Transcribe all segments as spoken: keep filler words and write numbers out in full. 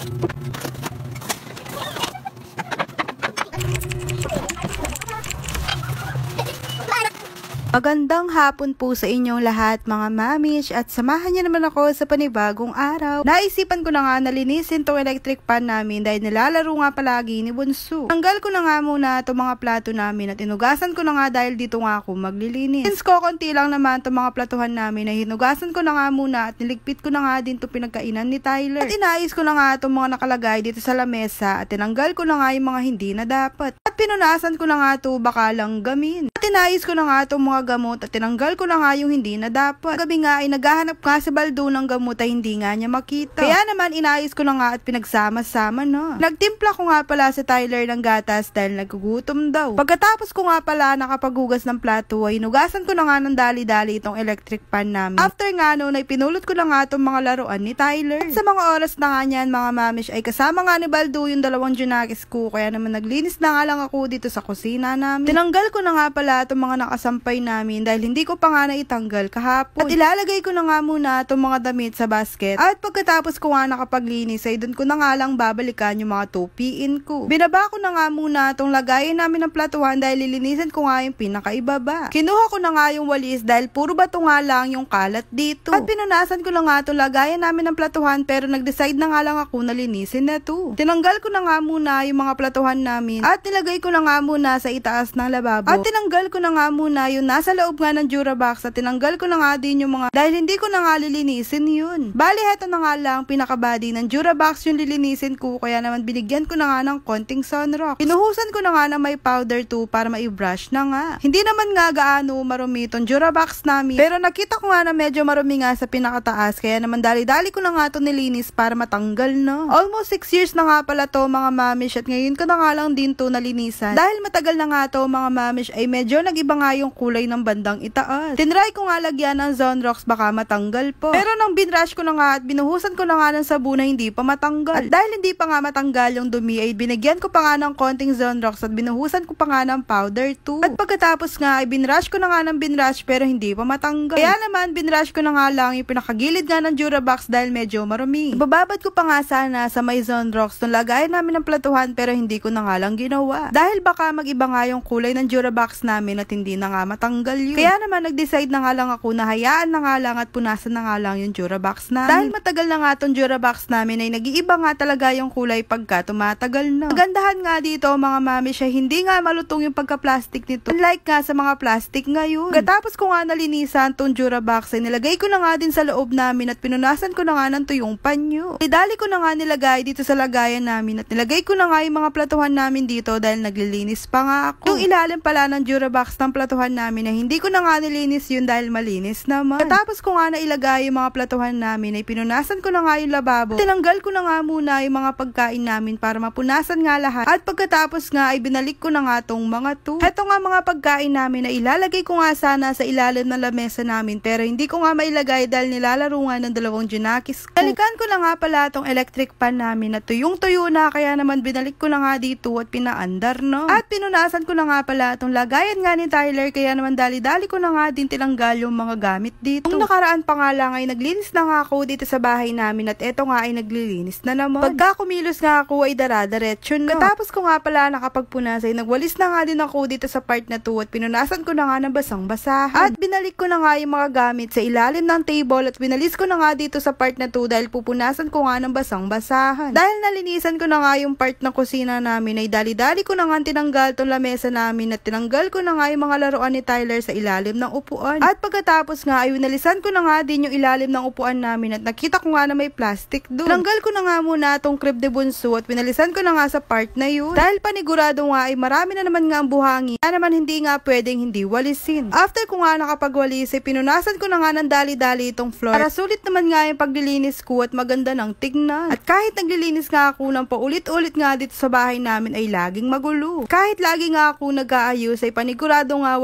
Magandang hapon po sa inyong lahat mga mamish at samahan niyo naman ako sa panibagong araw. Naisipan ko na nga na linisin tong electric pan namin dahil nilalaro nga palagi ni Bunso. Tanggal ko na nga muna itong mga plato namin at inugasan ko na nga dahil dito nga ako maglilinis. Since ko konti lang naman itong mga platuhan namin ay hinugasan ko na nga muna at niligpit ko na nga din itong pinagkainan ni Tyler. At inayos ko na nga itong mga nakalagay dito sa lamesa at tinanggal ko na nga yung mga hindi na dapat. At pinunasan ko na nga ito baka lang gamin. At inayos ko na nga itong mga gamot at tinanggal ko na nga yung hindi na dapat. Gabi nga ay naghahanap nga si Baldo ng gamot ay hindi nga niya makita. Kaya naman inayos ko na nga at pinagsama-sama na. Nagtimpla ko nga pala si Tyler ng gatas dahil naggugutom daw. Pagkatapos ko nga pala nakapaghugas ng plato ay inugasan ko na nga ng dali-dali itong electric pan namin. After nga noon ay pinulot ko na nga itong mga laruan ni Tyler. At sa mga oras na nga niyan mga mamish ay kasama nga ni Baldo yung dalawang junakis ko kaya naman naglinis na nga lang ako dito sa kusina namin. Tinanggal ko na nga pala itong mga nakasampay namin dahil hindi ko pa nga naitanggal kahapon. At ilalagay ko na nga muna itong mga damit sa basket. At pagkatapos ko nga nakapaglinis ay doon ko na nga lang babalikan yung mga tupiin ko. Binaba ko na nga muna itong lagayan namin ng platuhan dahil lilinisin ko nga yung pinakaibaba. Kinuha ko na nga yung walis dahil puro bato nga lang yung kalat dito. At pinunasan ko na nga itong lagayan namin ng platuhan pero nag-decide na nga lang ako na linisin na ito. Tinanggal ko na nga muna yung mga platuhan namin at nilagay ko na nga muna sa itaas ng lababo. At tinanggal ko na nga muna yung nasa loob nga ng Durabox at tinanggal ko na nga din yung mga dahil hindi ko na nga lilinisin yun. Bali heto na nga lang pinakabody ng Durabox yung lilinisin ko kaya naman binigyan ko na nga ng konting sunrock. Pinuhusan ko na nga na may powder too para mai-brush na nga. Hindi naman nga gaano marumi itong Durabox namin pero nakita ko nga na medyo marumi nga sa pinakataas kaya naman dali-dali ko na nga ito nilinis para matanggal na. Almost six years na nga pala to mga mamish at ngayon ko na nga lang din to nalinisan. Dahil matagal na nga to mga mamish ay medyo nag-iba nga yung kulay ng bandang itaas. Tinry ko nga lagyan ng Zonrox baka matanggal po. Pero nang binrush ko na nga at binuhusan ko na nga ng sabon na hindi pa matanggal. At dahil hindi pa nga matanggal yung dumi ay binigyan ko pa nga ng konting Zonrox at binuhusan ko pa nga ng powder too. At pagkatapos nga ay binrush ko na nga ng binrush pero hindi pa matanggal. Kaya naman binrush ko na nga lang yung pinakagilid nga ng Durabox dahil medyo marumi. Ibababad ko pa nga sana sa may Zonrox nung lagayan namin ng platuhan pero hindi ko na nga lang ginawa. Dahil baka mag-iba nga yung kulay ng Durabox namin at hindi na nga matanggal yun. Kaya naman nag-decide na nga lang ako na hayaan na nga lang at punasan na nga lang yung Durabox namin. Dahil matagal na nga tong Durabox namin ay nag-iiba nga talaga yung kulay pagka tumatagal na. Magandahan nga dito mga mami siya hindi nga malutong yung pagka-plastic nito. Unlike nga sa mga plastic ngayon. Katapos ko nga nalinisan tong Durabox ay nilagay ko na nga din sa loob namin at pinunasan ko na nga ng tuyong panyo. Idali ko na nga nilagay dito sa lagayan namin at nilagay ko na nga yung mga platuhan namin dito dahil naglilinis pa nga ako. Yung ilalim pala ng Durabox ng platuhan namin ay hindi ko na nga nilinis yun dahil malinis naman. Katapos ko nga nailagay yung mga platuhan namin ay pinunasan ko na nga yung lababo. Tinanggal ko na nga muna yung mga pagkain namin para mapunasan nga lahat. At pagkatapos nga ay binalik ko na nga tong mga to. Heto nga mga pagkain namin na ilalagay ko nga sana sa ilalim ng lamesa namin pero hindi ko nga mailagay dahil nilalaro nga ng dalawang junakis ko. Balikan ko na nga pala tong electric pan namin na tuyong tuyo na kaya naman binalik ko na nga dito at pinaandar no. At pinunasan ko na nga pala tong lagayan nga ni Tyler kaya naman dali-dali ko na nga din tinanggal yung mga gamit dito. Nung nakaraan pa nga lang ay naglinis na nga ako dito sa bahay namin at eto nga ay naglilinis na naman. Pagka kumilos nga ako ay daradaretso na. Katapos ko nga pala nakapagpunas ay nagwalis na nga din ako dito sa part na to at pinunasan ko na nga ng basang-basahan. At binalik ko na nga yung mga gamit sa ilalim ng table at binalis ko na nga dito sa part na to dahil pupunasan ko nga ng basang-basahan. Dahil nalinisan ko na nga yung part ng kusina namin ay dali-dali ko na nga tinanggal tong lamesa namin at tinanggal ko na nga yung mga laruan ni Tyler sa ilalim ng upuan. At pagkatapos nga ay winalisan ko na nga din yung ilalim ng upuan namin at nakita ko nga na may plastic doon. Tinanggal ko na nga muna tong crib de Bunso at winalisan ko na nga sa part na yun. Dahil panigurado nga ay marami na naman nga ang buhangin. Kaya naman hindi nga pwedeng hindi walisin. After ko nga nakapagwalis ay pinunasan ko na nga ng dali-dali itong floor para sulit naman nga yung paglilinis ko at maganda ng tignan. At kahit naglilinis nga ako ng paulit-ulit nga dito sa bahay namin ay laging magulo. Kahit lagi nga ako nag-aayos ay panigurado nga wala pang isang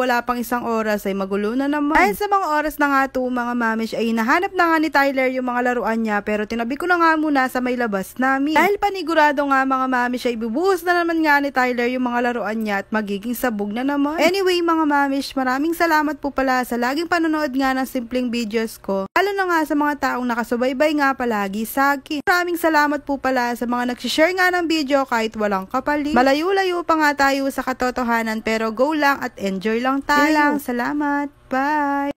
isang oras ay magulo na naman. Dahil sa mga oras na nga to mga mamish ay nahanap na nga ni Tyler yung mga laruan niya pero tinabi ko na nga muna sa may labas namin. Dahil panigurado nga mga mamish ay ibubuhos na naman nga ni Tyler yung mga laruan niya at magiging sabog na naman. Anyway mga mamish, maraming salamat po pala sa laging panonood nga ng simpleng videos ko. Lalo na nga sa mga taong nakasubaybay nga palagi sa akin. Maraming salamat po pala sa mga nagsishare nga ng video kahit walang kapalit. Malayo-layo pa nga tayo sa katotohanan pero go lang at enjoy lang tayo. Yun lang, salamat. Bye!